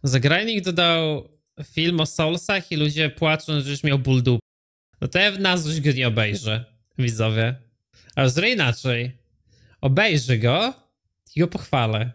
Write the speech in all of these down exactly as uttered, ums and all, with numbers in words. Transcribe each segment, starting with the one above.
Zagrajnik dodał film o Soulsach i ludzie płaczą, że już miał ból dupy. No to ja na złość go nie obejrzę, widzowie. Ale zrobię inaczej. Obejrzę go i go pochwalę.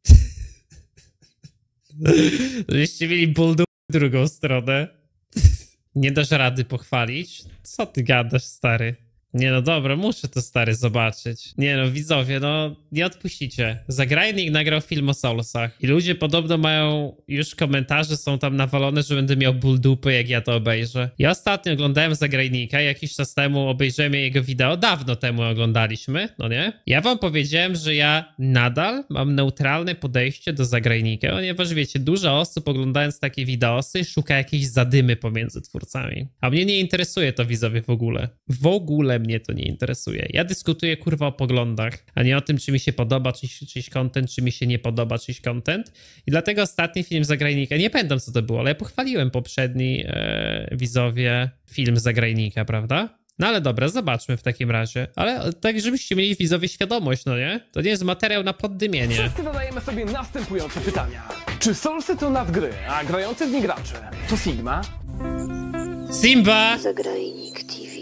Żeście mieli ból dupy w drugą stronę. Nie dasz rady pochwalić? Co ty gadasz, stary? Nie no dobra, muszę to, stary, zobaczyć. Nie no, widzowie, no nie odpuścicie. Zagrajnik nagrał film o Soulsach i ludzie podobno mają już komentarze, są tam nawalone, że będę miał ból dupy, jak ja to obejrzę. Ja ostatnio oglądałem Zagrajnika, jakiś czas temu obejrzałem jego wideo, dawno temu oglądaliśmy, no nie? Ja wam powiedziałem, że ja nadal mam neutralne podejście do Zagrajnika, ponieważ wiecie, dużo osób oglądając takie wideosy szuka jakiejś zadymy pomiędzy twórcami. A mnie nie interesuje to, widzowie, w ogóle. W ogóle mnie to nie interesuje. Ja dyskutuję, kurwa, o poglądach, a nie o tym, czy mi się podoba czyjś, czyjś content, czy mi się nie podoba czyjś content. I dlatego ostatni film Zagrajnika, nie pamiętam, co to było, ale ja pochwaliłem poprzedni e, widzowie film Zagrajnika, prawda? No ale dobra, zobaczmy w takim razie. Ale tak, żebyście mieli, widzowie, świadomość, no nie? To nie jest materiał na poddymienie. Wszyscy zadajemy sobie następujące pytania. Czy Soulsy to nadgry, a grający w nie gracze to Sigma? Simba! Zagrajnik T V.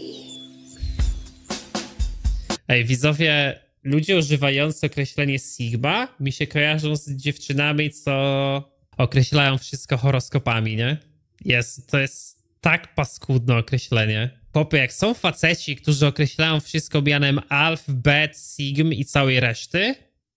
Ej, widzowie, ludzie używający określenie Sigma mi się kojarzą z dziewczynami, co określają wszystko horoskopami, nie? Jest, to jest tak paskudne określenie. Popy, jak są faceci, którzy określają wszystko mianem alf, bet, sigm i całej reszty,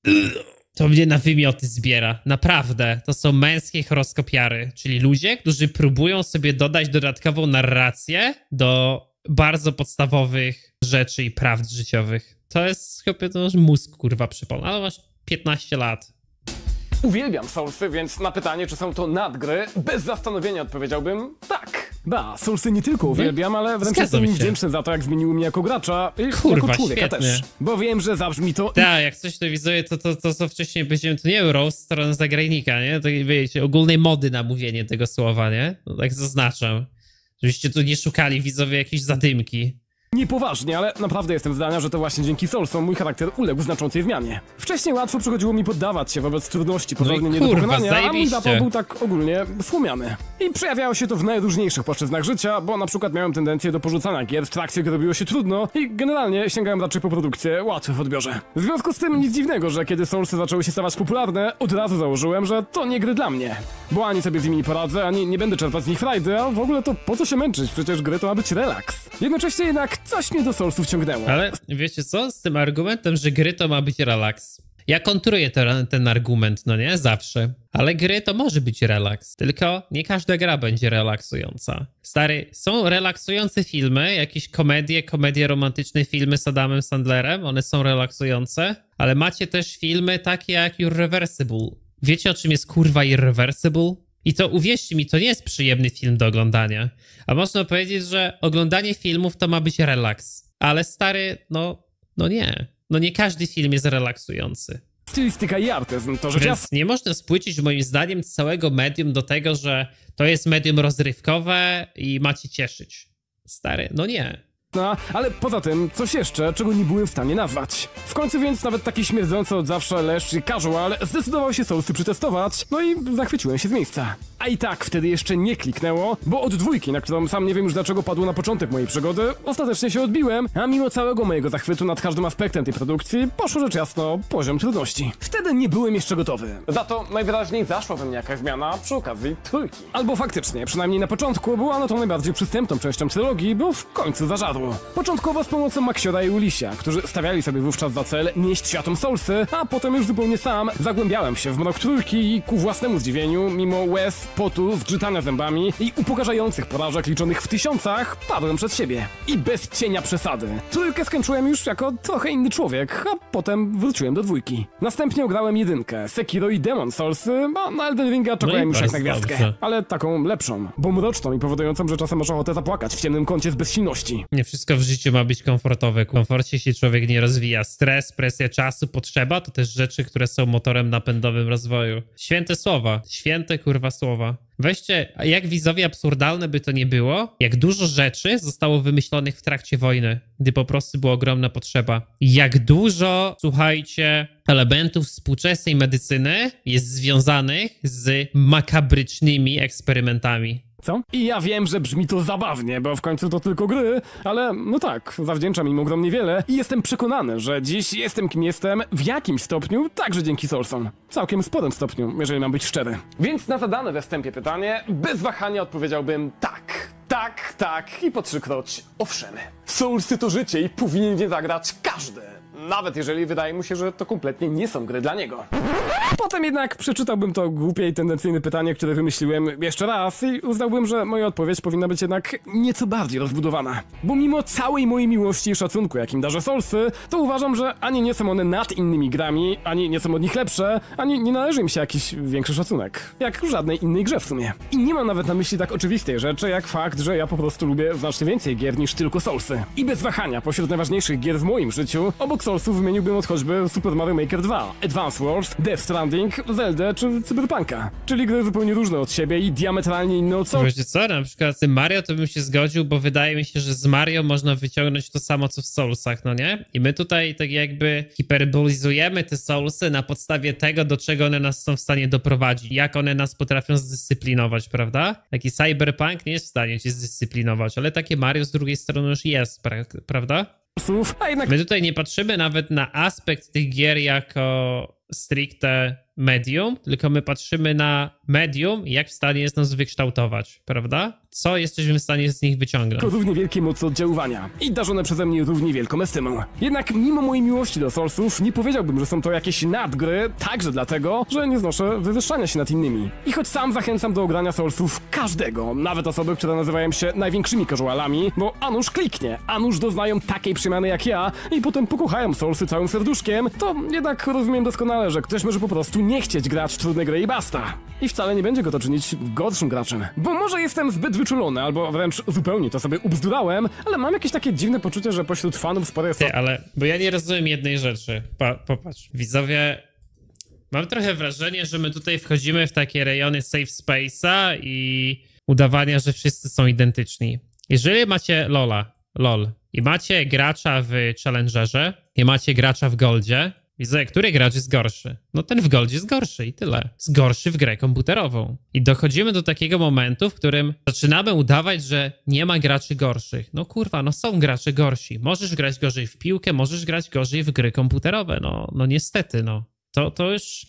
to mnie na wymioty zbiera. Naprawdę. To są męskie horoskopiary, czyli ludzie, którzy próbują sobie dodać dodatkową narrację do bardzo podstawowych rzeczy i prawd życiowych. To jest, chyba, to masz mózg, kurwa, przypomnę, ale masz piętnaście lat. Uwielbiam Soulsy, więc na pytanie, czy są to nadgry, bez zastanowienia odpowiedziałbym tak. Ba, Soulsy nie tylko uwielbiam, ale wręcz jestem im wdzięczny za to, jak zmieniły mnie jako gracza i Kurwa, jako człowieka świetnie. też. Bo wiem, że zabrzmi to... Tak, jak coś to widzę, to, to, to co wcześniej powiedziałem, to nie był roast stronę Zagrajnika, nie? To wiecie, ogólnej mody na mówienie tego słowa, nie? No, tak zaznaczam. Żebyście tu nie szukali, widzowie, jakiejś zadymki. Niepoważnie, ale naprawdę jestem zdania, że to właśnie dzięki Soulsom mój charakter uległ znaczącej zmianie. Wcześniej łatwo przychodziło mi poddawać się wobec trudności pozornie no nie do kurwa, pokonania, a mój zajebiście. zapał był tak ogólnie słomiany. I przejawiało się to w najróżniejszych płaszczyznach życia, bo na przykład miałem tendencję do porzucania gier w trakcie, gdy robiło się trudno i generalnie sięgałem raczej po produkcje łatwe w odbiorze. W związku z tym nic dziwnego, że kiedy Soulsy zaczęły się stawać popularne, od razu założyłem, że to nie gry dla mnie. Bo ani sobie z nimi nie poradzę, ani nie będę czerpać z nich frajdy, a w ogóle to po co się męczyć, przecież gry to ma być relaks. Jednocześnie jednak coś mnie do Soulsów ciągnęło. Ale wiecie co? Z tym argumentem, że gry to ma być relaks. Ja kontruję ten, ten argument, no nie? Zawsze. Ale gry to może być relaks. Tylko nie każda gra będzie relaksująca. Stary, są relaksujące filmy, jakieś komedie, komedie romantyczne, filmy z Adamem Sandlerem, one są relaksujące, ale macie też filmy takie jak Irreversible. Wiecie, o czym jest, kurwa, Irreversible? I to, uwierzcie mi, to nie jest przyjemny film do oglądania. A można powiedzieć, że oglądanie filmów to ma być relaks. Ale stary, no, no nie. No nie każdy film jest relaksujący. Stylistyka i artyzm to rzecz Więc jasna. nie można spłycić moim zdaniem całego medium do tego, że to jest medium rozrywkowe i macie cieszyć. Stary, no nie. Ale poza tym coś jeszcze, czego nie byłem w stanie nazwać. W końcu więc nawet taki śmierdzący od zawsze leszcz i casual zdecydował się Soulsy przetestować, no i zachwyciłem się z miejsca. A i tak wtedy jeszcze nie kliknęło, bo od dwójki, na którą sam nie wiem już dlaczego padło na początek mojej przygody, ostatecznie się odbiłem, a mimo całego mojego zachwytu nad każdym aspektem tej produkcji, poszło rzecz jasno poziom trudności. Wtedy nie byłem jeszcze gotowy. Za to najwyraźniej zaszła we mnie jakaś zmiana przy okazji trójki. Albo faktycznie, przynajmniej na początku, była ona tą najbardziej przystępną częścią trylogii, bo w końcu zażarło. Początkowo z pomocą Maxiora i Ulisia, którzy stawiali sobie wówczas za cel nieść światom Soulsy, a potem już zupełnie sam zagłębiałem się w mrok trójki i ku własnemu zdziwieniu, mimo łez, potu, zgrzytania zębami i upokarzających porażek liczonych w tysiącach, padłem przed siebie. I bez cienia przesady. Trójkę skończyłem już jako trochę inny człowiek, a potem wróciłem do dwójki. Następnie ograłem jedynkę, Sekiro i Demon Soulsy, a na Elden Ringa czekałem No już jak na bardzo gwiazdkę. dobrze. Ale taką lepszą, bo mroczną i powodującą, że czasem masz ochotę zapłakać w ciemnym kącie z bezsilności. Nie wszystko w życiu ma być komfortowe. W komforcie się człowiek nie rozwija. Stres, presja czasu, potrzeba to też rzeczy, które są motorem napędowym rozwoju. Święte słowa. Święte kurwa słowa. Weźcie, jak widzowie absurdalne by to nie było, jak dużo rzeczy zostało wymyślonych w trakcie wojny, gdy po prostu była ogromna potrzeba. Jak dużo, słuchajcie, elementów współczesnej medycyny jest związanych z makabrycznymi eksperymentami. Co? I ja wiem, że brzmi to zabawnie, bo w końcu to tylko gry, ale no tak, zawdzięczam im ogromnie wiele i jestem przekonany, że dziś jestem kim jestem w jakimś stopniu, także dzięki Soulsom. Całkiem sporym stopniu, jeżeli mam być szczery. Więc na zadane we wstępie pytanie, bez wahania odpowiedziałbym tak, tak, tak i po trzykroć owszem. Soulsy to życie i powinien je zagrać każdy. Nawet jeżeli wydaje mu się, że to kompletnie nie są gry dla niego. Potem jednak przeczytałbym to głupie i tendencyjne pytanie, które wymyśliłem jeszcze raz i uznałbym, że moja odpowiedź powinna być jednak nieco bardziej rozbudowana. Bo mimo całej mojej miłości i szacunku, jakim darzę Soulsy, to uważam, że ani nie są one nad innymi grami, ani nie są od nich lepsze, ani nie należy im się jakiś większy szacunek. Jak żadnej innej grze w sumie. I nie mam nawet na myśli tak oczywistej rzeczy, jak fakt, że ja po prostu lubię znacznie więcej gier niż tylko Soulsy. I bez wahania, pośród najważniejszych gier w moim życiu, obok Soulsów wymieniłbym od choćby Super Mario Maker dwa, Advance Wars, Death Stranding, Zelda czy Cyberpunka. Czyli gry zupełnie różne od siebie i diametralnie inne od Soulsów. Wiecie co, na przykład z tym Mario to bym się zgodził, bo wydaje mi się, że z Mario można wyciągnąć to samo co w Soulsach, no nie? I my tutaj tak jakby hiperbolizujemy te Soulsy na podstawie tego, do czego one nas są w stanie doprowadzić, jak one nas potrafią zdyscyplinować, prawda? Taki Cyberpunk nie jest w stanie cię zdyscyplinować, ale takie Mario z drugiej strony już jest, pra prawda? A jednak... My tutaj nie patrzymy nawet na aspekt tych gier jako stricte medium, tylko my patrzymy na medium, jak w stanie jest nas wykształtować, prawda? Co jesteśmy w stanie z nich wyciągnąć. To równie wielkie mocy oddziaływania i darzone przeze mnie równie wielką estymą. Jednak mimo mojej miłości do Soulsów nie powiedziałbym, że są to jakieś nadgry, także dlatego, że nie znoszę wywyższania się nad innymi. I choć sam zachęcam do ogrania Soulsów każdego, nawet osoby, które nazywają się największymi casualami, bo a nuż kliknie, a nuż doznają takiej przemiany jak ja i potem pokochają Soulsy całym serduszkiem, to jednak rozumiem doskonale, że ktoś może po prostu nie chcieć grać w trudne gry i basta. I wcale nie będzie go to czynić gorszym graczem. Bo może jestem zbyt wyczulony, albo wręcz zupełnie to sobie ubzdurałem, ale mam jakieś takie dziwne poczucie, że pośród fanów sporo jest... Ty, ale... Bo ja nie rozumiem jednej rzeczy. Pa, popatrz. Widzowie... Mam trochę wrażenie, że my tutaj wchodzimy w takie rejony safe space'a i udawania, że wszyscy są identyczni. Jeżeli macie Lola, LOL, i macie gracza w Challengerze, i macie gracza w Goldzie, widzę, który gracz jest gorszy. No ten w Goldzie jest gorszy i tyle. Jest gorszy w grę komputerową. I dochodzimy do takiego momentu, w którym zaczynamy udawać, że nie ma graczy gorszych. No kurwa, no są gracze gorsi. Możesz grać gorzej w piłkę, możesz grać gorzej w gry komputerowe. No, no niestety, no. To, to już...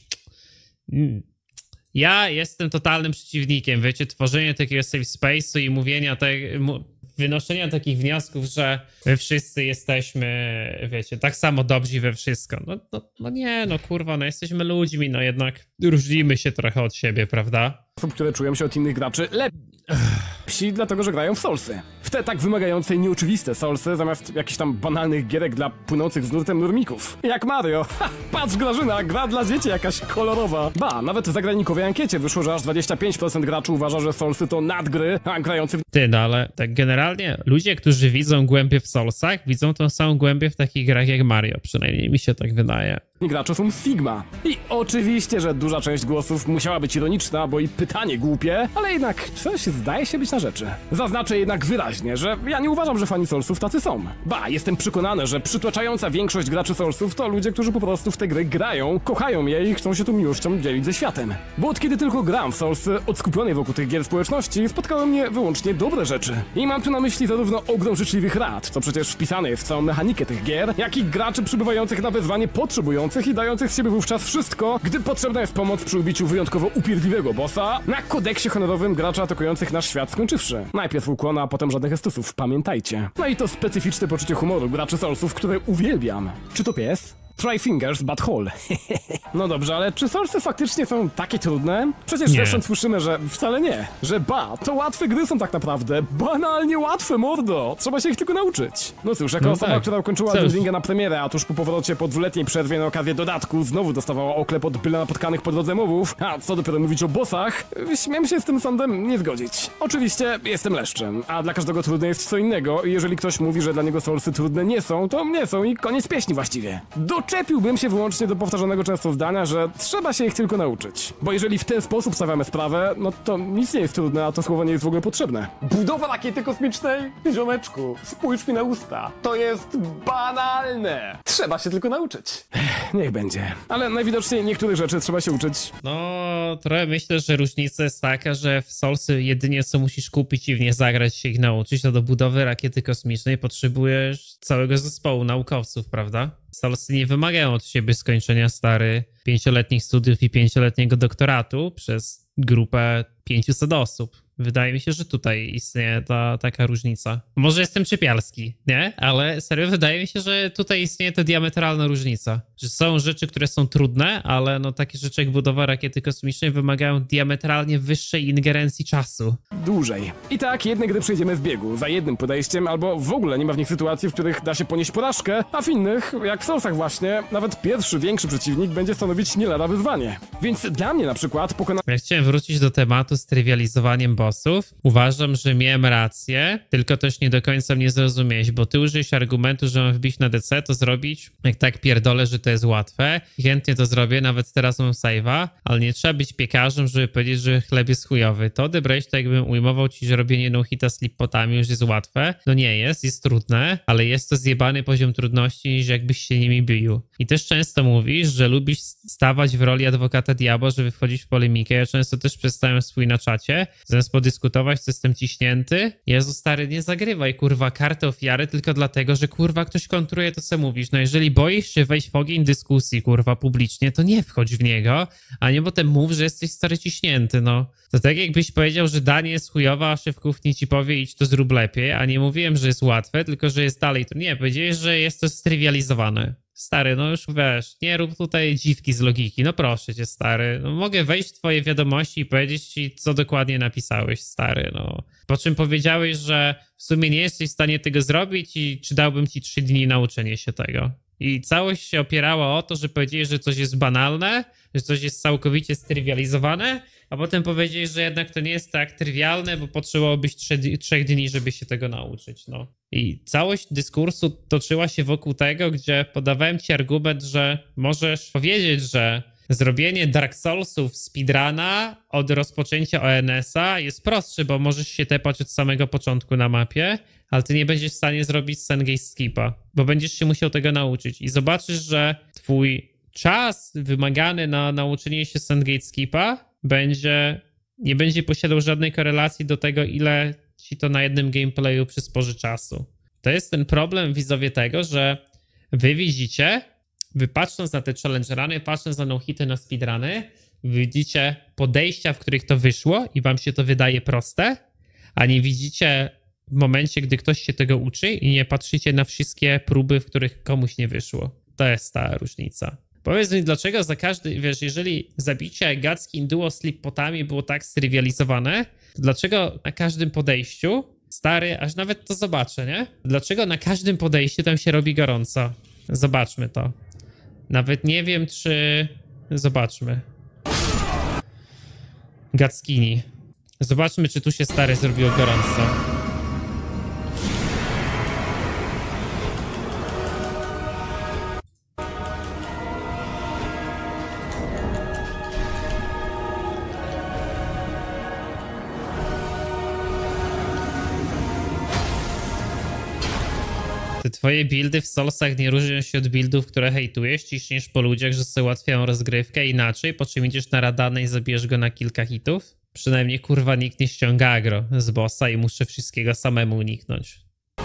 Ja jestem totalnym przeciwnikiem, wiecie, tworzenia takiego safe space'u i mówienia tak... wynoszenia takich wniosków, że my wszyscy jesteśmy, wiecie, tak samo dobrzy we wszystko. No, no, no nie, no kurwa, no jesteśmy ludźmi, no jednak różnimy się trochę od siebie, prawda? Osób, które czują się od innych graczy lepsi, dlatego że grają w Soulsy. W te tak wymagające i nieoczywiste Soulsy, zamiast jakichś tam banalnych gierek dla płynących z nurtem nurmików. Jak Mario. Ha, patrz Grażyna, gra dla dzieci jakaś kolorowa. Ba, nawet w zagrannikowej ankiecie wyszło, że aż dwadzieścia pięć procent graczy uważa, że Soulsy to nadgry, a grający w... Ty, no ale tak generalnie ludzie, którzy widzą głębię w Soulsach, widzą tą samą głębię w takich grach jak Mario. Przynajmniej mi się tak wydaje. Gracze są Sigma. I oczywiście, że duża część głosów musiała być ironiczna, bo i pytanie głupie, ale jednak coś zdaje się być na rzeczy. Zaznaczę jednak wyraźnie, że ja nie uważam, że fani Soulsów tacy są. Ba, jestem przekonany, że przytłaczająca większość graczy Soulsów to ludzie, którzy po prostu w te gry grają, kochają je i chcą się tą miłością dzielić ze światem. Bo od kiedy tylko gram w Soulsy, od skupionej wokół tych gier społeczności, spotkały mnie wyłącznie dobre rzeczy. I mam tu na myśli zarówno ogrom życzliwych rad, co przecież wpisane jest w całą mechanikę tych gier, jak i graczy przybywających na wezwanie potrzebujących i dających z siebie wówczas wszystko, gdy potrzebna jest pomoc przy ubiciu wyjątkowo upierdliwego bossa, na kodeksie honorowym graczy atakujących nasz świat skończywszy. Najpierw ukłona, a potem żadnych estusów, pamiętajcie. No i to specyficzne poczucie humoru graczy Soulsów, które uwielbiam. Czy to pies? Try fingers, but whole. No dobrze, ale czy Soulsy faktycznie są takie trudne? Przecież Nie. zresztą słyszymy, że wcale nie. Że ba, to łatwe gry są tak naprawdę. Banalnie łatwe, mordo. Trzeba się ich tylko nauczyć. No cóż, jako No osoba, tak. która ukończyła Cóż. Elden Ringa na premierę, a tuż po powrocie po dwuletniej przerwie na okazję dodatku znowu dostawała oklep od byle napotkanych po drodze mowów, a co dopiero mówić o bossach, śmiem się z tym sądem nie zgodzić. Oczywiście jestem leszczem, a dla każdego trudne jest co innego i jeżeli ktoś mówi, że dla niego Soulsy trudne nie są, to nie są i koniec pieśni właściwie. Do Oczepiłbym się wyłącznie do powtarzanego często zdania, że trzeba się ich tylko nauczyć. Bo jeżeli w ten sposób stawiamy sprawę, no to nic nie jest trudne, a to słowo nie jest w ogóle potrzebne. Budowa rakiety kosmicznej? Ziomeczku, spójrz mi na usta. To jest banalne. Trzeba się tylko nauczyć. Niech będzie. Ale najwidoczniej niektórych rzeczy trzeba się uczyć. No, trochę myślę, że różnica jest taka, że w Soulsy jedynie co musisz kupić i w nie zagrać, się ich nauczyć, to do budowy rakiety kosmicznej potrzebujesz całego zespołu naukowców, prawda? Soulsy nie wymagają od siebie skończenia stary pięcioletnich studiów i pięcioletniego doktoratu przez grupę pięciuset osób. Wydaje mi się, że tutaj istnieje ta taka różnica. Może jestem czepialski, nie? Ale serio wydaje mi się, że tutaj istnieje ta diametralna różnica. Że są rzeczy, które są trudne, ale no takie rzeczy jak budowa rakiety kosmicznej wymagają diametralnie wyższej ingerencji czasu. Dłużej. I tak jedne gry przejdziemy z biegu, za jednym podejściem, albo w ogóle nie ma w nich sytuacji, w których da się ponieść porażkę, a w innych, jak w Soulsach właśnie, nawet pierwszy, większy przeciwnik będzie stanowić nie lada wyzwanie. Więc dla mnie na przykład pokonanie... Ja chciałem wrócić do tematu z trywializowaniem bossów. Uważam, że miałem rację, tylko też nie do końca mnie zrozumiałeś, bo ty użyłeś argumentu, że mam wbić na D C, to zrobić, jak tak pierdolę, że to jest łatwe. I chętnie to zrobię, nawet teraz mam save'a, ale nie trzeba być piekarzem, żeby powiedzieć, że chleb jest chujowy. To odebrałeś to, jakbym ujmował ci, że robienie no-hita z lip-potami już jest łatwe. No nie jest, jest trudne, ale jest to zjebany poziom trudności, niż jakbyś się nimi bił. I też często mówisz, że lubisz stawać w roli adwokata diabła, żeby wchodzić w polemikę. Ja często też przedstawiam swój na czacie, zamiast podyskutować, co jestem ciśnięty. Jezu stary, nie zagrywaj kurwa kartę ofiary tylko dlatego, że kurwa ktoś kontruje to, co mówisz. No jeżeli boisz się wejść w ogień dyskusji kurwa publicznie, to nie wchodź w niego, a nie potem mów, że jesteś stary ciśnięty, no. To tak jakbyś powiedział, że danie jest chujowa, a szef kuchni ci powie idź to zrób lepiej, a nie mówiłem, że jest łatwe, tylko że jest dalej. To nie, powiedziałeś, że jest to strywializowane. Stary, no już wiesz, nie rób tutaj dziwki z logiki, no proszę cię, stary. No mogę wejść w twoje wiadomości i powiedzieć ci, co dokładnie napisałeś, stary, no. Po czym powiedziałeś, że w sumie nie jesteś w stanie tego zrobić i czy dałbym ci trzy dni nauczenia się tego. I całość się opierała o to, że powiedziałeś, że coś jest banalne, że coś jest całkowicie strywializowane, a potem powiedziałeś, że jednak to nie jest tak trywialne, bo potrzebowałobyś trzech, trzech dni, żeby się tego nauczyć, no. I całość dyskursu toczyła się wokół tego, gdzie podawałem ci argument, że możesz powiedzieć, że zrobienie Dark Soulsów speedruna od rozpoczęcia O N S-a jest prostsze, bo możesz się tepać od samego początku na mapie, ale ty nie będziesz w stanie zrobić Sengate skipa, bo będziesz się musiał tego nauczyć i zobaczysz, że twój czas wymagany na nauczenie się Sengate skipa będzie, nie będzie posiadał żadnej korelacji do tego, ile ci to na jednym gameplayu przysporzy czasu. To jest ten problem, widzowie, tego, że wy widzicie, wy patrząc na te challenge runy, patrząc na no-hity, na speedruny, widzicie podejścia, w których to wyszło i wam się to wydaje proste, a nie widzicie w momencie, gdy ktoś się tego uczy i nie patrzycie na wszystkie próby, w których komuś nie wyszło. To jest ta różnica. Powiedz mi, dlaczego za każdy, wiesz, jeżeli zabicie Gatskin Duo z lip-potami było tak strywializowane, to dlaczego na każdym podejściu, stary, aż nawet to zobaczę, nie? Dlaczego na każdym podejściu tam się robi gorąco? Zobaczmy to. Nawet nie wiem, czy... Zobaczmy. Gatskini. Zobaczmy, czy tu się, stary, zrobiło gorąco. Te twoje buildy w Soulsach nie różnią się od buildów, które hejtujesz, ciśniesz po ludziach, że sobie ułatwiają rozgrywkę inaczej, po czym idziesz na Radanę i zabijesz go na kilka hitów? Przynajmniej kurwa nikt nie ściąga agro z bossa i muszę wszystkiego samemu uniknąć.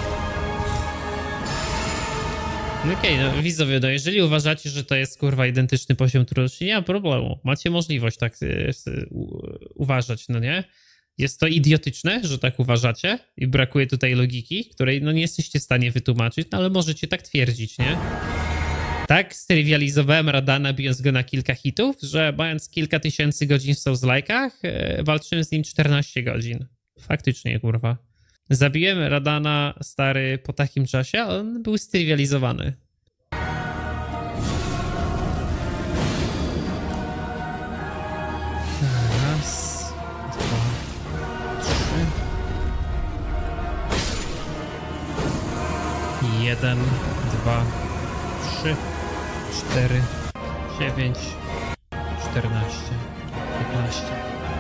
Okej, okay, no widzowie, no jeżeli uważacie, że to jest kurwa identyczny poziom trudności, nie ma problemu. Macie możliwość tak yy, uważać, no nie? Jest to idiotyczne, że tak uważacie i brakuje tutaj logiki, której no nie jesteście w stanie wytłumaczyć, no ale możecie tak twierdzić, nie? Tak strywializowałem Radana, bijąc go na kilka hitów, że mając kilka tysięcy godzin w Souls-like'ach, yy, walczyłem z nim czternaście godzin. Faktycznie, kurwa. Zabiłem Radana, stary, po takim czasie, a on był strywializowany. Raz, dwa, trzy. Jeden, dwa, trzy, cztery, dziewięć, czternaście, piętnaście.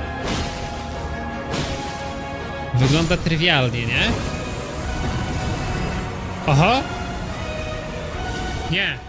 Wygląda trywialnie, nie? Aha! Nie!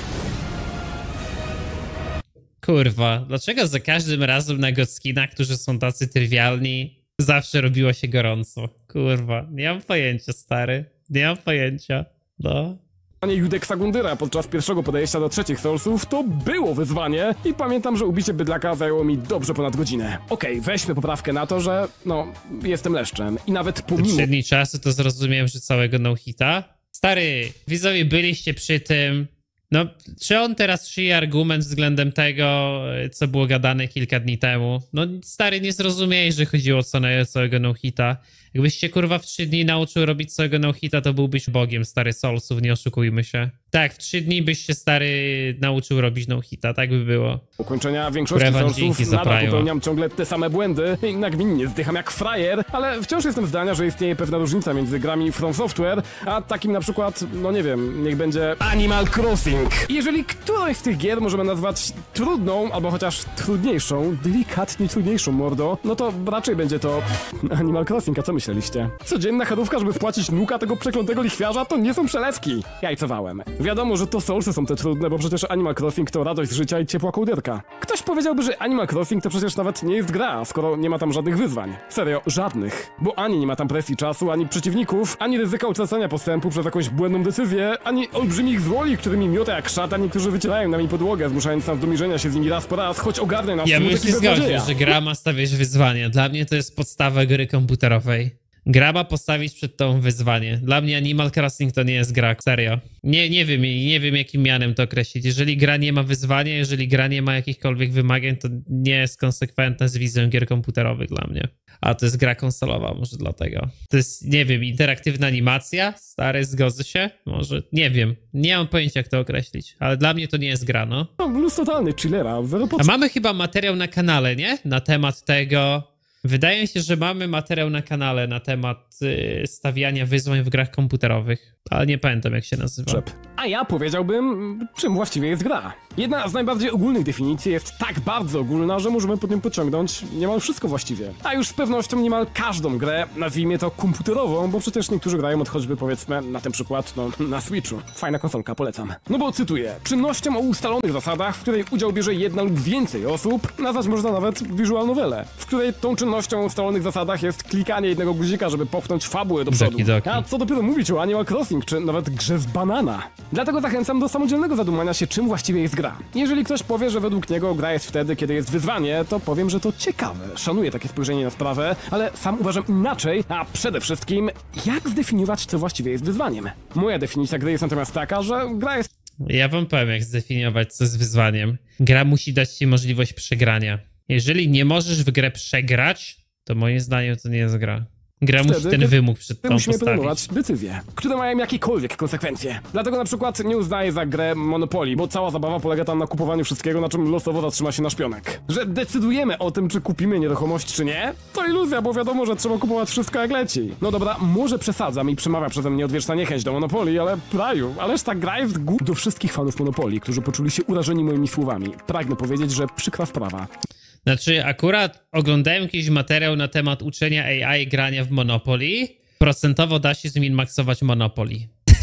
Kurwa, dlaczego za każdym razem na godskinach, którzy są tacy trywialni, zawsze robiło się gorąco? Kurwa, nie mam pojęcia, stary. Nie mam pojęcia. No. Judeksa Gundyra podczas pierwszego podejścia do trzecich Soulsów to było wyzwanie i pamiętam, że ubicie bydlaka zajęło mi dobrze ponad godzinę. Okej, okay, weźmy poprawkę na to, że no, jestem leszczem i nawet pomimo... W średniej czasu to zrozumiałem, że całego no-hita. Stary, widzowie, byliście przy tym. No, czy on teraz szyje argument względem tego, co było gadane kilka dni temu? No, stary, nie zrozumieli, że chodziło co na całego no-hita. Jakbyś się, kurwa, w trzy dni nauczył robić całego no-hita, to byłbyś bogiem, stary, Soulsów, nie oszukujmy się. Tak, w trzy dni byś się, stary, nauczył robić no-hita, tak by było. Ukończenia większości Kurwa, Soulsów nadal popełniam ciągle te same błędy i nagminnie zdycham jak frajer, ale wciąż jestem zdania, że istnieje pewna różnica między grami From Software, a takim na przykład, no nie wiem, niech będzie Animal Crossing. Jeżeli którąś z tych gier możemy nazwać trudną, albo chociaż trudniejszą, delikatnie trudniejszą, mordo, no to raczej będzie to Animal Crossing, a co myśleliście? Codzienna charówka, żeby wpłacić nuka tego przeklętego lichwiarza, to nie są przelewki. Jajcowałem. Wiadomo, że to Soulsy są te trudne, bo przecież Animal Crossing to radość z życia i ciepła kołderka. Ktoś powiedziałby, że Animal Crossing to przecież nawet nie jest gra, skoro nie ma tam żadnych wyzwań. Serio, żadnych. Bo ani nie ma tam presji czasu, ani przeciwników, ani ryzyka utracenia postępu przez jakąś błędną decyzję, ani olbrzymich zwoli, którymi miota jak szat, a niektórzy wycierają na mi podłogę, zmuszając nas do mierzenia się z nimi raz po raz, choć ogarnę nas ja bym się zgodził, że gra ma stawiać wyzwanie. Dla mnie to jest podstawa gry komputerowej. Gra ma postawić przed tą wyzwanie. Dla mnie Animal Crossing to nie jest gra, serio. Nie, nie wiem, nie wiem jakim mianem to określić. Jeżeli gra nie ma wyzwania, jeżeli gra nie ma jakichkolwiek wymagań, to nie jest konsekwentna z wizją gier komputerowych dla mnie. A to jest gra konsolowa, może dlatego. To jest, nie wiem, interaktywna animacja? Stary, zgodzę się? Może, nie wiem. Nie mam pojęcia jak to określić, ale dla mnie to nie jest gra, no. No, plus totalny chillera. A mamy chyba materiał na kanale, nie? Na temat tego... Wydaje mi się, że mamy materiał na kanale na temat y, stawiania wyzwań w grach komputerowych, ale nie pamiętam jak się nazywa. A ja powiedziałbym, czym właściwie jest gra. Jedna z najbardziej ogólnych definicji jest tak bardzo ogólna, że możemy pod nią pociągnąć niemal wszystko właściwie. A już z pewnością niemal każdą grę, nazwijmy to komputerową, bo przecież niektórzy grają od choćby powiedzmy na ten przykład, no, na Switchu. Fajna konsolka, polecam. No bo cytuję, czynnością o ustalonych zasadach, w której udział bierze jedna lub więcej osób, nazwać można nawet visual novelę, w której tą czynnością o ustalonych zasadach jest klikanie jednego guzika, żeby popchnąć fabułę do przodu. Doki, doki. A co dopiero mówić o Animal Crossing, czy nawet grze z banana. Dlatego zachęcam do samodzielnego zadumania się, czym właściwie jest gra. Jeżeli ktoś powie, że według niego gra jest wtedy, kiedy jest wyzwanie, to powiem, że to ciekawe. Szanuję takie spojrzenie na sprawę, ale sam uważam inaczej, a przede wszystkim, jak zdefiniować, co właściwie jest wyzwaniem. Moja definicja gry jest natomiast taka, że gra jest... Ja wam powiem, jak zdefiniować, co jest wyzwaniem. Gra musi dać ci możliwość przegrania. Jeżeli nie możesz w grę przegrać, to moim zdaniem to nie jest gra. Gra musi ten wymóg przed tą musimy postawić. podejmować decyzje, które mają jakiekolwiek konsekwencje. Dlatego na przykład nie uznaję za grę Monopoly, bo cała zabawa polega tam na kupowaniu wszystkiego, na czym losowo zatrzyma się na szpionek. Że decydujemy o tym, czy kupimy nieruchomość, czy nie, to iluzja, bo wiadomo, że trzeba kupować wszystko jak leci. No dobra, może przesadzam i przemawia przeze mnie odwieczna niechęć do Monopoly, ale praju, ależ ta gra jest gu... Do wszystkich fanów Monopoly, którzy poczuli się urażeni moimi słowami, pragnę powiedzieć, że przykra sprawa. Znaczy, akurat oglądałem jakiś materiał na temat uczenia A I grania w Monopoly. Procentowo da się zminmaksować Monopoly.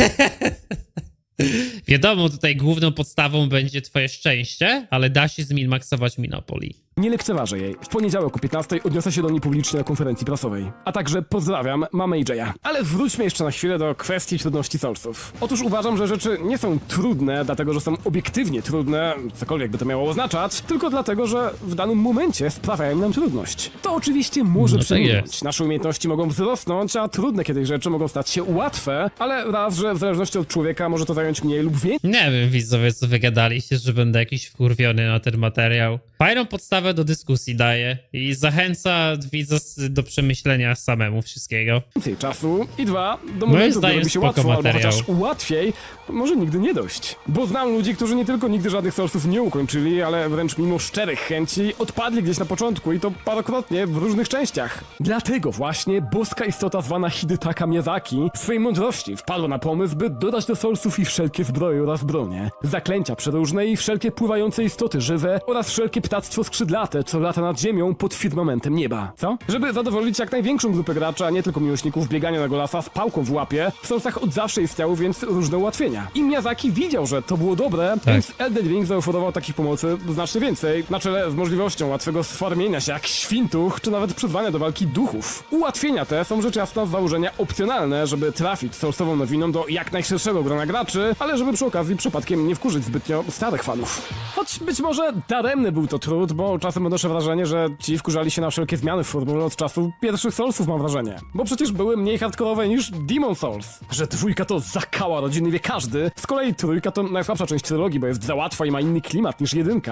Wiadomo, tutaj główną podstawą będzie twoje szczęście, ale da się zminmaksować Monopoly. Nie lekceważę jej. W poniedziałek o piętnastej odniosę się do niej publicznie na konferencji prasowej. A także pozdrawiam mamę i Jaya. Ale wróćmy jeszcze na chwilę do kwestii trudności Soulsów. Otóż uważam, że rzeczy nie są trudne, dlatego że są obiektywnie trudne, cokolwiek by to miało oznaczać, tylko dlatego, że w danym momencie sprawiają nam trudność. To oczywiście może no przeminąć. Nasze umiejętności mogą wzrosnąć, a trudne kiedyś rzeczy mogą stać się łatwe, ale raz, że w zależności od człowieka może to zająć mniej lub więcej. Nie wiem, widzowie, co wygadaliście, że będę jakiś wkurwiony na ten materiał. Fajną podstawę do dyskusji daje i zachęca widza do przemyślenia samemu wszystkiego. Więcej czasu i dwa, do Moim momentu, zdaniem gdy się spoko łatwo, albo materiał. chociaż łatwiej, może nigdy nie dojść. Bo znam ludzi, którzy nie tylko nigdy żadnych Soulsów nie ukończyli, ale wręcz mimo szczerych chęci odpadli gdzieś na początku i to parokrotnie w różnych częściach. Dlatego właśnie boska istota zwana Hidetaka Miyazaki w swojej mądrości wpadła na pomysł, by dodać do Soulsów i wszelkie zbroje oraz bronie, zaklęcia przeróżne i wszelkie pływające istoty żywe oraz wszelkie ptactwo skrzydlate, co lata nad ziemią pod firmamentem nieba. Co? Żeby zadowolić jak największą grupę graczy, a nie tylko miłośników biegania na golasa z pałką w łapie, w Soulsach od zawsze istniały więc różne ułatwienia. I Miyazaki widział, że to było dobre, Tak. więc Elden Ring zaoferował takich pomocy znacznie więcej, na czele z możliwością łatwego sformienia się jak świntuch, czy nawet przyzwania do walki duchów. Ułatwienia te są rzecz jasna z założenia opcjonalne, żeby trafić Soulsową nowiną do jak najszerszego grona graczy, ale żeby przy okazji przypadkiem nie wkurzyć zbytnio starych fanów. Choć być może daremny był to trud, bo czasem odnoszę wrażenie, że ci wkurzali się na wszelkie zmiany w formule od czasu pierwszych Soulsów, mam wrażenie. Bo przecież były mniej hardkorowe niż Demon Souls. Że dwójka to zakała rodziny wie każdy, z kolei trójka to najsłabsza część trylogii, bo jest za łatwa i ma inny klimat niż jedynka.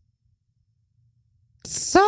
Co?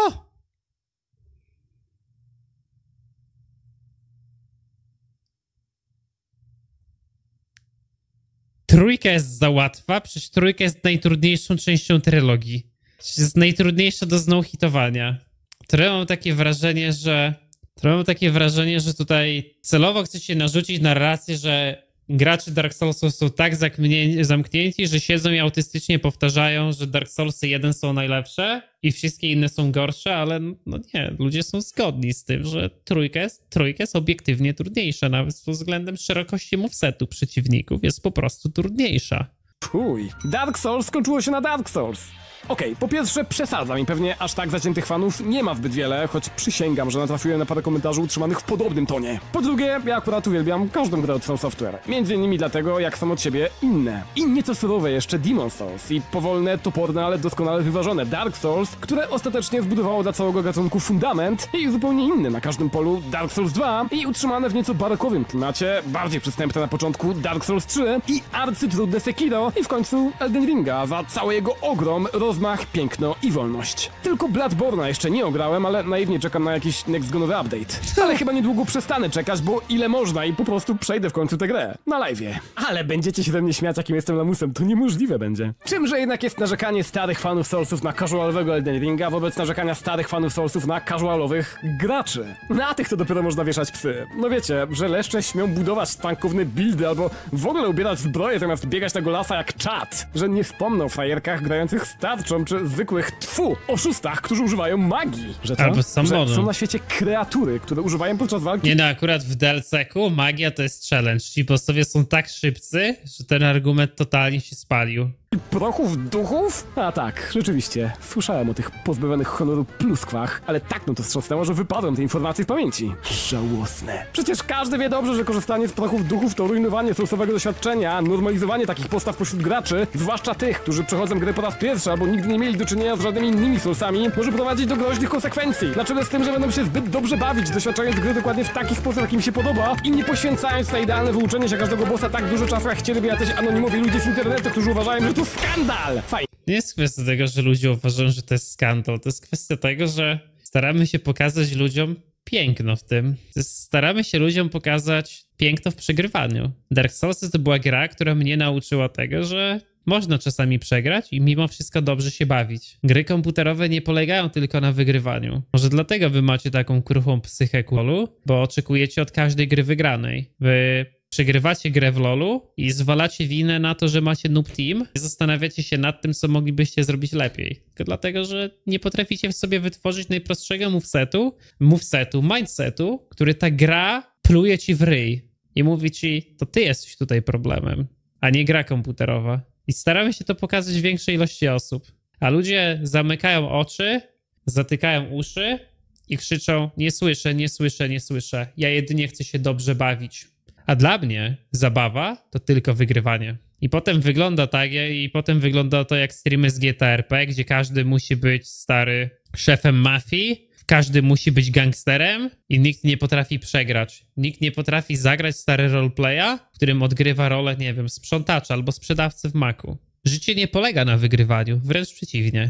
Trójka jest za łatwa, przecież trójka jest najtrudniejszą częścią trylogii. Jest najtrudniejsza do znowu-hitowania. Trochę mam takie wrażenie, że... Trochę mam takie wrażenie, że tutaj celowo chcecie narzucić narrację, że gracze Dark Soulsów są tak zakmnie- zamknięci, że siedzą i autystycznie powtarzają, że Dark Soulsy jeden są najlepsze i wszystkie inne są gorsze, ale no nie, ludzie są zgodni z tym, że trójka jest, trójka jest obiektywnie trudniejsza, nawet pod względem szerokości movesetu przeciwników jest po prostu trudniejsza. Fuj, Dark Souls skończyło się na Dark Souls. Okej, po pierwsze przesadzam i pewnie aż tak zaciętych fanów nie ma zbyt wiele, choć przysięgam, że natrafiłem na parę komentarzy utrzymanych w podobnym tonie. Po drugie, ja akurat uwielbiam każdą grę od From Software. Między innymi dlatego, jak są od siebie inne. I nieco surowe jeszcze Demon Souls i powolne, toporne, ale doskonale wyważone Dark Souls, które ostatecznie zbudowało dla całego gatunku fundament i zupełnie inny na każdym polu Dark Souls dwa i utrzymane w nieco barokowym klimacie, bardziej przystępne na początku Dark Souls trzy i arcytrudne Sekiro i w końcu Elden Ringa za cały jego ogrom, rozmach, piękno i wolność. Tylko Bloodborne'a jeszcze nie ograłem, ale naiwnie czekam na jakiś next-genowy update. Ale chyba niedługo przestanę czekać, bo ile można i po prostu przejdę w końcu tę grę. Na live'ie. Ale będziecie się ze mnie śmiać, jakim jestem lamusem, to niemożliwe będzie. Czymże jednak jest narzekanie starych fanów Soulsów na casualowego Elden Ringa wobec narzekania starych fanów Soulsów na casualowych graczy? Na tych to dopiero można wieszać psy. No wiecie, że leszcze śmią budować tankowne buildy albo w ogóle ubierać zbroję zamiast biegać na golasa jak czat. Że nie wspomnę o frajerkach grających starczą czy zwykłych tfu oszustach, którzy używają magii. Że co? Albo samonu. Że są na świecie kreatury, które używają podczas walki. Nie no, akurat w D L C-ku magia to jest challenge. Ci bossowie są tak szybcy, że ten argument totalnie się spalił. Prochów duchów? A tak, rzeczywiście. Słyszałem o tych pozbawionych honoru pluskwach, ale tak no to wstrząsnęło, że wypadłem te informacje z pamięci. Żałosne. Przecież każdy wie dobrze, że korzystanie z prochów duchów to rujnowanie soulsowego doświadczenia, normalizowanie takich postaw pośród graczy, zwłaszcza tych, którzy przechodzą grę po raz pierwszy albo nigdy nie mieli do czynienia z żadnymi innymi soulsami, może prowadzić do groźnych konsekwencji. Na czele z tym, że będą się zbyt dobrze bawić, doświadczając gry dokładnie w taki sposób, jak im się podoba i nie poświęcając na idealne wyuczenie się każdego bossa tak dużo czasu, jak chcieliby jacyś anonimowi ludzie z internetu, którzy uważają, że to skandal! Fajnie. Nie jest kwestia tego, że ludzie uważają, że to jest skandal. To jest kwestia tego, że staramy się pokazać ludziom piękno w tym. To jest, staramy się ludziom pokazać piękno w przegrywaniu. Dark Souls to była gra, która mnie nauczyła tego, że można czasami przegrać i mimo wszystko dobrze się bawić. Gry komputerowe nie polegają tylko na wygrywaniu. Może dlatego wy macie taką kruchą psychę ku lolu, bo oczekujecie od każdej gry wygranej. Wy przegrywacie grę w lolu i zwalacie winę na to, że macie noob team i zastanawiacie się nad tym, co moglibyście zrobić lepiej. Tylko dlatego, że nie potraficie w sobie wytworzyć najprostszego movesetu, movesetu, mindsetu, który ta gra pluje ci w ryj i mówi ci, to ty jesteś tutaj problemem, a nie gra komputerowa. I staramy się to pokazać większej ilości osób. A ludzie zamykają oczy, zatykają uszy i krzyczą, nie słyszę, nie słyszę, nie słyszę. Ja jedynie chcę się dobrze bawić. A dla mnie zabawa to tylko wygrywanie. I potem wygląda tak, i potem wygląda to jak streamy z G T R P, gdzie każdy musi być stary szefem mafii, każdy musi być gangsterem i nikt nie potrafi przegrać. Nikt nie potrafi zagrać stary roleplaya, w którym odgrywa rolę, nie wiem, sprzątacza albo sprzedawcy w maku. Życie nie polega na wygrywaniu, wręcz przeciwnie.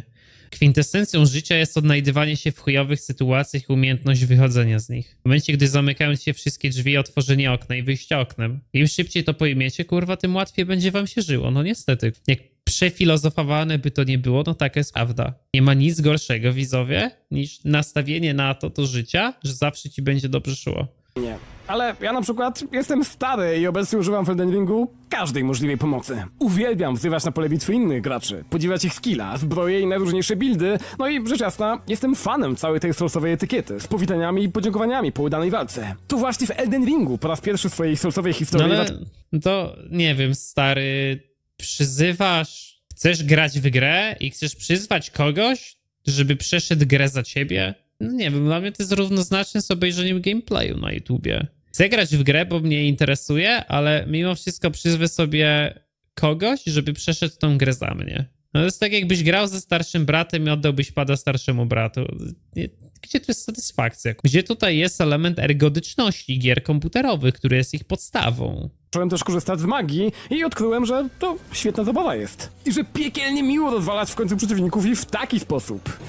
Kwintesencją życia jest odnajdywanie się w chujowych sytuacjach i umiejętność wychodzenia z nich. W momencie, gdy zamykają się wszystkie drzwi, otworzenie okna i wyjście oknem. Im szybciej to pojmiecie, kurwa, tym łatwiej będzie wam się żyło. No niestety. Jak przefilozofowane by to nie było, no taka jest prawda. Nie ma nic gorszego, widzowie, niż nastawienie na to do życia, że zawsze ci będzie dobrze szło. Nie. Ale ja na przykład jestem stary i obecnie używam w Elden Ringu każdej możliwej pomocy. Uwielbiam wzywać na pole bitwy innych graczy, podziwiać ich skilla, zbroje i najróżniejsze buildy, no i rzecz jasna, jestem fanem całej tej soulsowej etykiety, z powitaniami i podziękowaniami po udanej walce. Tu właśnie w Elden Ringu po raz pierwszy w swojej soulsowej historii... No ale to, nie wiem, stary, przyzywasz, chcesz grać w grę i chcesz przyzwać kogoś, żeby przeszedł grę za ciebie? No nie wiem, dla mnie to jest równoznaczne z obejrzeniem gameplayu na YouTubie. Chcę grać w grę, bo mnie interesuje, ale mimo wszystko przyzwę sobie kogoś, żeby przeszedł tą grę za mnie. No to jest tak, jakbyś grał ze starszym bratem i oddałbyś pada starszemu bratu. Gdzie tu jest satysfakcja? Gdzie tutaj jest element ergodyczności gier komputerowych, który jest ich podstawą? Zacząłem też korzystać z magii i odkryłem, że to świetna zabawa jest. I że piekielnie miło rozwalać w końcu przeciwników i w taki sposób.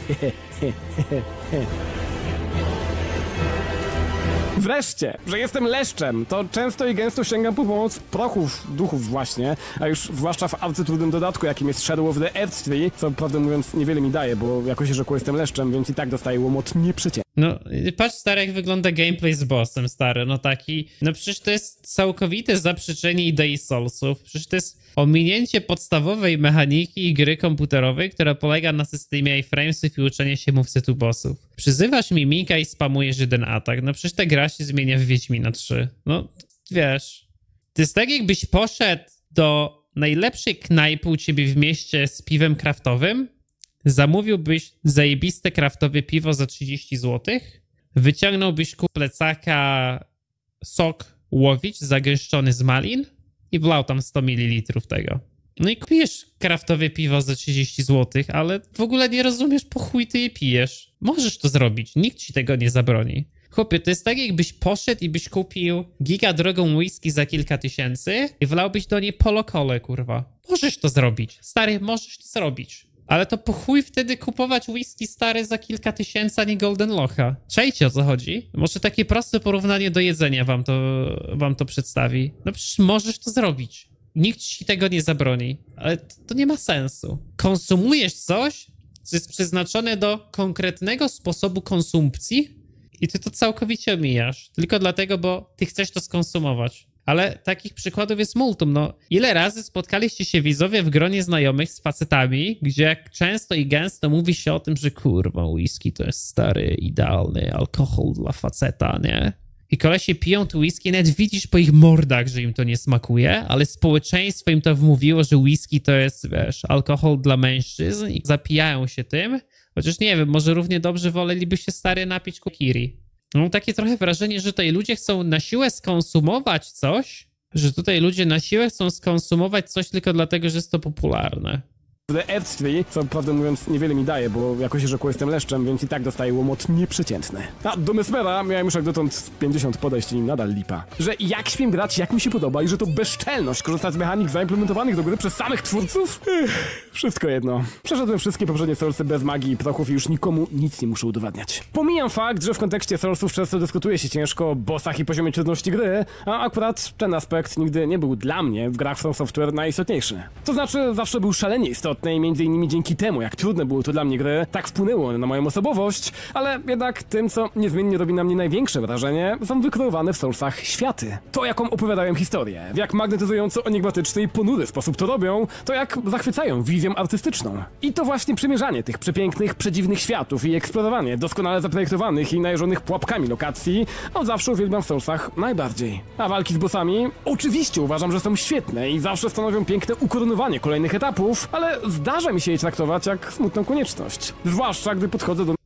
Wreszcie, że jestem leszczem, to często i gęsto sięgam po pomoc prochów, duchów właśnie, a już zwłaszcza w arcytrudnym dodatku, jakim jest Shadow of the Earth Tree, co prawdę mówiąc niewiele mi daje, bo jako się rzekło jestem leszczem, więc i tak dostaję łomot nieprzeciętny. No, patrz stary, jak wygląda gameplay z bossem, stary, no taki, no przecież to jest całkowite zaprzeczenie idei Soulsów, przecież to jest ominięcie podstawowej mechaniki gry komputerowej, która polega na systemie iframesów i uczenia się movesetu bossów. Przyzywasz mimika i spamujesz jeden atak, no przecież ta gra się zmienia w Wiedźmina trzy, no wiesz, to jest tak, jakbyś poszedł do najlepszej knajpy u ciebie w mieście z piwem kraftowym, zamówiłbyś zajebiste kraftowe piwo za trzydzieści złotych, wyciągnąłbyś ku plecaka sok Łowicz zagęszczony z malin i wlał tam sto mililitrów tego. No i kupujesz kraftowe piwo za trzydzieści złotych, ale w ogóle nie rozumiesz, po chuj ty je pijesz. Możesz to zrobić, nikt ci tego nie zabroni. Chłopie, to jest tak, jakbyś poszedł i byś kupił giga drogą whisky za kilka tysięcy i wlałbyś do niej polokole, kurwa. Możesz to zrobić, stary, możesz to zrobić. Ale to po chuj wtedy kupować whisky stary za kilka tysięcy, a nie Golden Locha. Czajcie, o co chodzi? Może takie proste porównanie do jedzenia wam to, wam to przedstawi. No przecież możesz to zrobić. Nikt ci tego nie zabroni. Ale to, to nie ma sensu. Konsumujesz coś, co jest przeznaczone do konkretnego sposobu konsumpcji i ty to całkowicie omijasz. Tylko dlatego, bo ty chcesz to skonsumować. Ale takich przykładów jest multum, no. Ile razy spotkaliście się widzowie w gronie znajomych z facetami, gdzie jak często i gęsto mówi się o tym, że kurwa, whisky to jest stary, idealny alkohol dla faceta, nie? I kolesie piją tu whisky, nawet widzisz po ich mordach, że im to nie smakuje, ale społeczeństwo im to wmówiło, że whisky to jest, wiesz, alkohol dla mężczyzn i zapijają się tym. Chociaż nie wiem, może równie dobrze woleliby się stary napić kukiri. Mam takie trochę wrażenie, że tutaj ludzie chcą na siłę skonsumować coś, że tutaj ludzie na siłę chcą skonsumować coś tylko dlatego, że jest to popularne. The Earth Tree, co prawdę mówiąc niewiele mi daje, bo jako się rzekło jestem leszczem, więc i tak dostaję łomot nieprzeciętny. A do Mesmera miałem już jak dotąd pięćdziesiąt podejść i nadal lipa. Że jak śmiem grać, jak mi się podoba i że to bezczelność korzystać z mechanik zaimplementowanych do gry przez samych twórców? Ech, wszystko jedno. Przeszedłem wszystkie poprzednie Soulsy bez magii i prochów i już nikomu nic nie muszę udowadniać. Pomijam fakt, że w kontekście Soulsów często dyskutuje się ciężko o bossach i poziomie trudności gry, a akurat ten aspekt nigdy nie był dla mnie w grach From Software najistotniejszy. To znaczy zawsze był szalenie istotny i między innymi dzięki temu, jak trudne były to dla mnie gry, tak wpłynęło one na moją osobowość, ale jednak tym, co niezmiennie robi na mnie największe wrażenie, są wykreowane w Soulsach światy. To, jaką opowiadają historię, w jak magnetyzująco enigmatyczny i ponury sposób to robią, to jak zachwycają wizją artystyczną. I to właśnie przymierzanie tych przepięknych, przedziwnych światów i eksplorowanie doskonale zaprojektowanych i najeżonych pułapkami lokacji, od zawsze uwielbiam w Soulsach najbardziej. A walki z bossami? Oczywiście uważam, że są świetne i zawsze stanowią piękne ukoronowanie kolejnych etapów, ale zdarza mi się je traktować jak smutną konieczność. Zwłaszcza, gdy podchodzę do...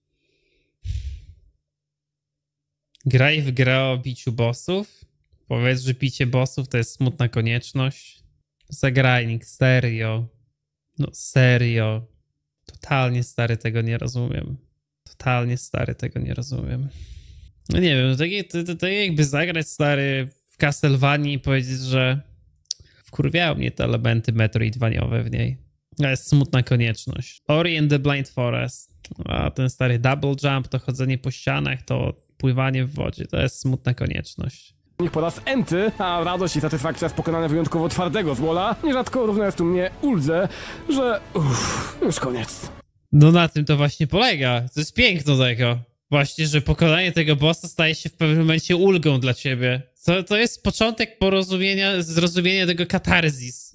Graj w grę o biciu bossów? Powiedz, że bicie bossów to jest smutna konieczność? Zagrajnik, serio. No serio. Totalnie stary tego nie rozumiem. Totalnie stary tego nie rozumiem. No nie wiem, to, to, to, to jakby zagrać stary w Castlevanii i powiedzieć, że wkurwiają mnie te elementy metroidvaniowe w niej. To jest smutna konieczność. Ori and the Blind Forest. A ten stary double jump, to chodzenie po ścianach, to pływanie w wodzie. To jest smutna konieczność. nich po raz enty, a radość i satysfakcja z pokonania wyjątkowo twardego złola nierzadko równa jest u mnie uldze, że uff, już koniec. No na tym to właśnie polega. To jest piękno tego. Właśnie, że pokonanie tego bossa staje się w pewnym momencie ulgą dla ciebie. To, to jest początek porozumienia, zrozumienia tego katarzis.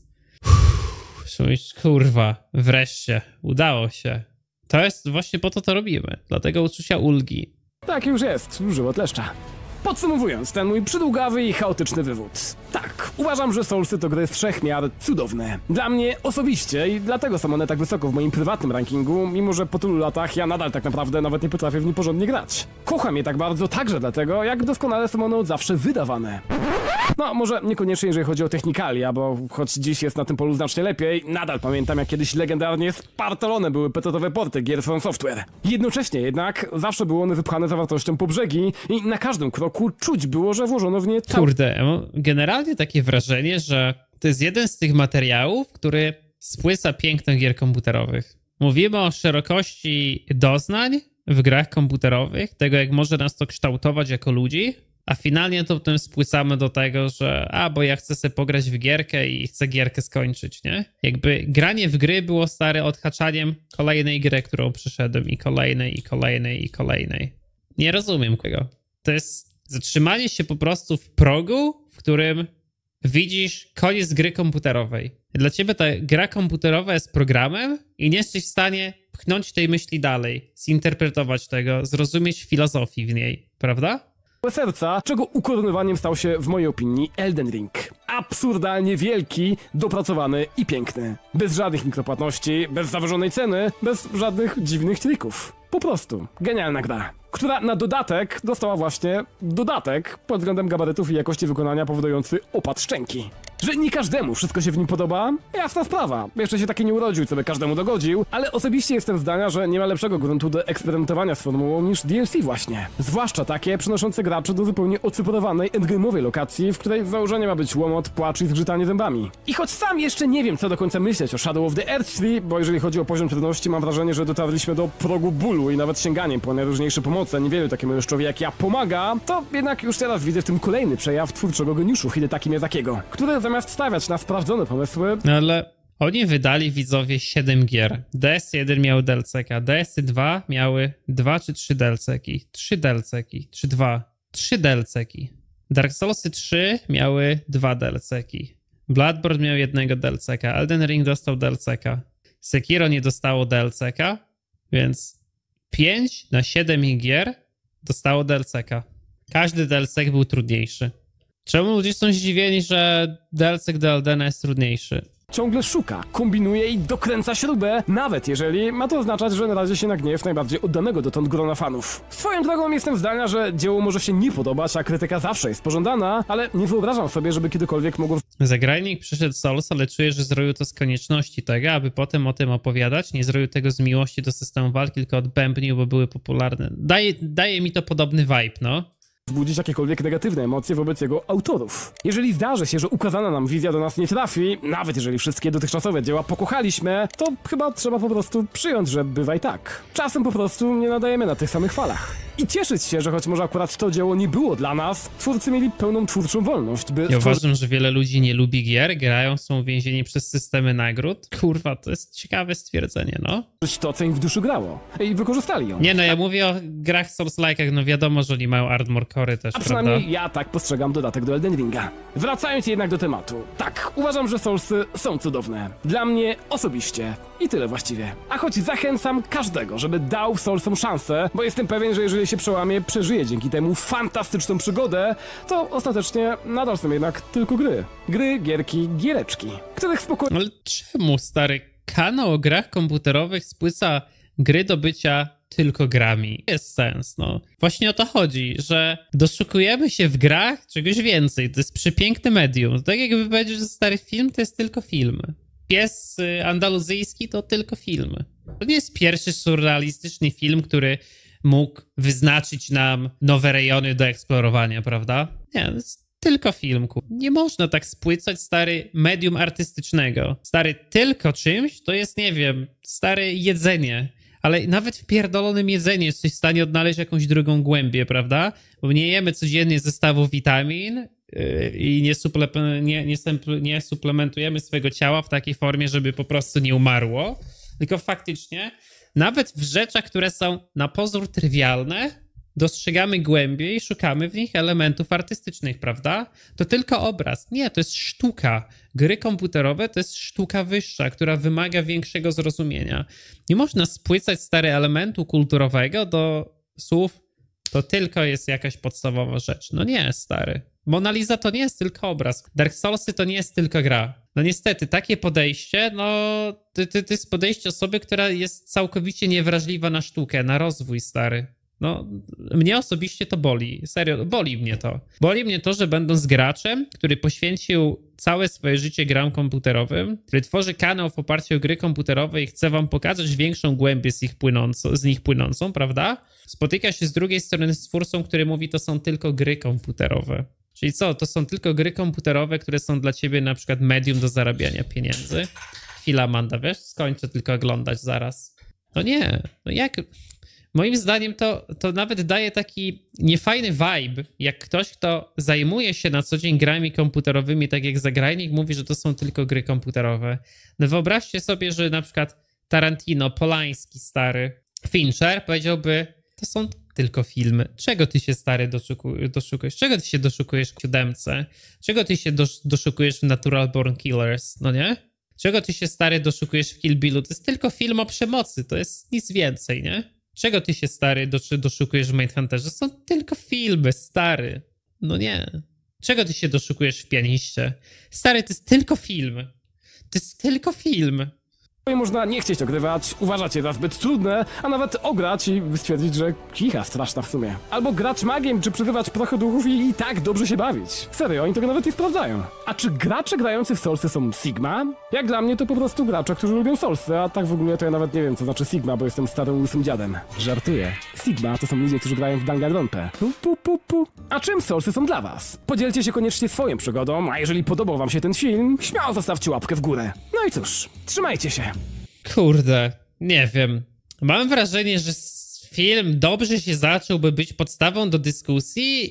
Uff, kurwa, wreszcie, udało się. To jest właśnie po to to robimy. Dlatego uczucia ulgi. Tak już jest, żywot leszcza. Podsumowując ten mój przydługawy i chaotyczny wywód. Tak, uważam, że Soulsy to gry wszechmiar cudowne. Dla mnie osobiście i dlatego są one tak wysoko w moim prywatnym rankingu, mimo że po tylu latach ja nadal tak naprawdę nawet nie potrafię w nie porządnie grać. Kocham je tak bardzo także dlatego, jak doskonale są one od zawsze wydawane. No, może niekoniecznie jeżeli chodzi o technikalia, bo choć dziś jest na tym polu znacznie lepiej, nadal pamiętam jak kiedyś legendarnie spartolone były pecetowe porty gier From Software. Jednocześnie jednak zawsze były one wypchane zawartością po brzegi i na każdym kroku czuć było, że włożono w nie całe... Kurde, ja mam generalnie takie wrażenie, że to jest jeden z tych materiałów, który spłyca piękno gier komputerowych. Mówimy o szerokości doznań w grach komputerowych, tego jak może nas to kształtować jako ludzi, a finalnie to potem spłycamy do tego, że a, bo ja chcę sobie pograć w gierkę i chcę gierkę skończyć, nie? Jakby granie w gry było stare odhaczaniem kolejnej gry, którą przeszedłem i kolejnej, i kolejnej, i kolejnej. Nie rozumiem tego. To jest zatrzymanie się po prostu w progu, w którym widzisz koniec gry komputerowej. Dla ciebie ta gra komputerowa jest programem i nie jesteś w stanie pchnąć tej myśli dalej, zinterpretować tego, zrozumieć filozofii w niej, prawda? serca, czego ukoronowaniem stał się w mojej opinii Elden Ring. Absurdalnie wielki, dopracowany i piękny. Bez żadnych mikropłatności, bez zawyżonej ceny, bez żadnych dziwnych trików. Po prostu genialna gra, która na dodatek dostała właśnie dodatek pod względem gabarytów i jakości wykonania powodujący opad szczęki. Że nie każdemu wszystko się w nim podoba, jasna sprawa. Jeszcze się taki nie urodził, co by każdemu dogodził, ale osobiście jestem zdania, że nie ma lepszego gruntu do eksperymentowania z formułą niż D L C właśnie. Zwłaszcza takie przynoszące graczy do zupełnie ocyporowanej endgame'owej lokacji, w której z założenia ma być łomot, płacz i zgrzytanie zębami. I choć sam jeszcze nie wiem, co do końca myśleć o Shadow of the Earth trzy, bo jeżeli chodzi o poziom trudności, mam wrażenie, że dotarliśmy do progu bólu i nawet sięganiem po najróżniejsze pomoce niewielu takiemu leszczowi jak ja pomaga, to jednak już teraz widzę w tym kolejny przejaw twórczego geniuszu Hidetaki Miyazakiego, który zamiast stawiać na sprawdzone pomysły... No ale oni wydali, widzowie, siedem gier. D S jeden miał D L C ka, D S dwa miały dwa czy trzy D L C ki, trzy D L C ki, czy dwa, trzy D L C ki. Dark Soulsy trzy miały dwa D L C ki. Bloodborne miał jednego D L C ka, Elden Ring dostał D L C ka. Sekiro nie dostało D L C ka, więc pięć na siedem gier dostało D L C ka. Każdy D L C był trudniejszy. Czemu ludzie są zdziwieni, że D L C do Eldena jest trudniejszy? Ciągle szuka, kombinuje i dokręca śrubę, nawet jeżeli ma to oznaczać, że narazi się na gniew najbardziej oddanego dotąd grona fanów. Swoją drogą jestem zdania, że dzieło może się nie podobać, a krytyka zawsze jest pożądana, ale nie wyobrażam sobie, żeby kiedykolwiek mogło... Zagrajnik przyszedł Souls, ale czuję, że zrobił to z konieczności tego, aby potem o tym opowiadać. Nie zrobił tego z miłości do systemu walki, tylko odbębnił, bo były popularne. Daje, daje mi to podobny vibe, no. Wzbudzić jakiekolwiek negatywne emocje wobec jego autorów. Jeżeli zdarzy się, że ukazana nam wizja do nas nie trafi, nawet jeżeli wszystkie dotychczasowe dzieła pokochaliśmy, to chyba trzeba po prostu przyjąć, że bywa i tak. Czasem po prostu nie nadajemy na tych samych falach. I cieszyć się, że choć może akurat to dzieło nie było dla nas, twórcy mieli pełną twórczą wolność, by... Ja uważam, że wiele ludzi nie lubi gier, grają, są uwięzieni przez systemy nagród. Kurwa, to jest ciekawe stwierdzenie, no. To, co im w duszy grało. I wykorzystali ją. Nie no, ja mówię o grach Souls-like'ach, no wiadomo, że oni mają Armor Core'y też, A przynajmniej prawda? ja tak postrzegam dodatek do Elden Ringa. Wracając jednak do tematu. Tak, uważam, że Soulsy są cudowne. Dla mnie osobiście. I tyle właściwie. A choć zachęcam każdego, żeby dał Soulsom szansę, bo jestem pewien, że jeżeli się przełamie, przeżyje dzięki temu fantastyczną przygodę, to ostatecznie nadal są jednak tylko gry. Gry, gierki, giereczki, których spokojnie... Ale czemu, stary, kanał o grach komputerowych spłyca gry do bycia tylko grami? Jest sens, no. Właśnie o to chodzi, że doszukujemy się w grach czegoś więcej. To jest przepiękne medium. Tak jakby powiedzieć, że stary film to jest tylko film. Pies andaluzyjski to tylko film. To nie jest pierwszy surrealistyczny film, który mógł wyznaczyć nam nowe rejony do eksplorowania, prawda? Nie, to jest tylko filmku. Nie można tak spłycać, stary, medium artystycznego. Stary, tylko czymś to jest, nie wiem, stary, jedzenie. Ale nawet w pierdolonym jedzeniu jesteś w stanie odnaleźć jakąś drugą głębię, prawda? Bo nie jemy codziennie zestawu witamin yy, i nie, suple, nie, nie, nie suplementujemy swojego ciała w takiej formie, żeby po prostu nie umarło. Tylko faktycznie, nawet w rzeczach, które są na pozór trywialne, dostrzegamy głębiej i szukamy w nich elementów artystycznych, prawda? To tylko obraz. Nie, to jest sztuka. Gry komputerowe to jest sztuka wyższa, która wymaga większego zrozumienia. Nie można spłycać stary elementu kulturowego do słów, to tylko jest jakaś podstawowa rzecz. No nie, stary. Mona Lisa to nie jest tylko obraz. Dark Soulsy to nie jest tylko gra. No niestety, takie podejście, no to, to, to jest podejście osoby, która jest całkowicie niewrażliwa na sztukę, na rozwój, stary. No, mnie osobiście to boli. Serio, boli mnie to. Boli mnie to, że będąc graczem, który poświęcił całe swoje życie gram komputerowym, który tworzy kanał w oparciu o gry komputerowe i chce wam pokazać większą głębię z, ich płynącą, z nich płynącą, prawda? Spotyka się z drugiej strony z twórcą, który mówi, to są tylko gry komputerowe. Czyli co? To są tylko gry komputerowe, które są dla ciebie na przykład medium do zarabiania pieniędzy. Chwila, Amanda, wiesz? Skończę tylko oglądać zaraz. No nie, no jak... Moim zdaniem to, to nawet daje taki niefajny vibe, jak ktoś, kto zajmuje się na co dzień grami komputerowymi, tak jak zagrajnik, mówi, że to są tylko gry komputerowe. No wyobraźcie sobie, że na przykład Tarantino, Polański stary, Fincher powiedziałby, to są tylko filmy. Czego ty się, stary, doszukujesz? Czego ty się doszukujesz w Siódemce? Czego ty się doszukujesz w Natural Born Killers, no nie? Czego ty się, stary, doszukujesz w Kill Billu? To jest tylko film o przemocy, to jest nic więcej, nie? Czego ty się, stary, doszukujesz w Mindhunterze? Są tylko filmy, stary. No nie. Czego ty się doszukujesz w Pianiście? Stary, to jest tylko film. To jest tylko film. Można nie chcieć ogrywać, uważać je za zbyt trudne, a nawet ograć i stwierdzić, że kicha straszna w sumie. Albo grać magiem, czy przyzywać prochy duchów i, i tak dobrze się bawić. Serio, oni tego nawet nie sprawdzają. A czy gracze grający w Soulsy są Sigma? Jak dla mnie to po prostu gracze, którzy lubią Soulsy, a tak w ogóle to ja nawet nie wiem, co znaczy Sigma, bo jestem starym łysym dziadem. Żartuję. Sigma to są ludzie, którzy grają w Danganronpę. Pu, pu, pu, pu. A czym Soulsy są dla was? Podzielcie się koniecznie swoją przygodą, a jeżeli podobał wam się ten film, śmiało zostawcie łapkę w górę. No i cóż, trzymajcie się. Kurde, nie wiem. Mam wrażenie, że film dobrze się zaczął, by być podstawą do dyskusji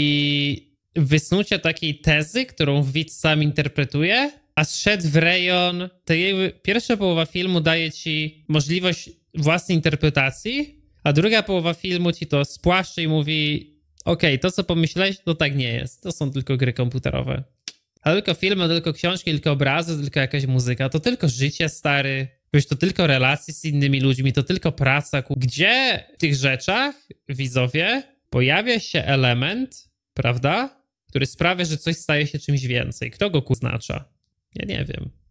i wysnucia takiej tezy, którą widz sam interpretuje, a zszedł w rejon, to jej pierwsza połowa filmu daje ci możliwość własnej interpretacji, a druga połowa filmu ci to spłaszczy i mówi, okej, okay, to co pomyślałeś, to tak nie jest, to są tylko gry komputerowe. A tylko filmy, tylko książki, tylko obrazy, tylko jakaś muzyka, to tylko życie, stary. Wiesz, to tylko relacje z innymi ludźmi, to tylko praca. Gdzie w tych rzeczach, widzowie, pojawia się element, prawda, który sprawia, że coś staje się czymś więcej. Kto go oznacza? Ja nie wiem.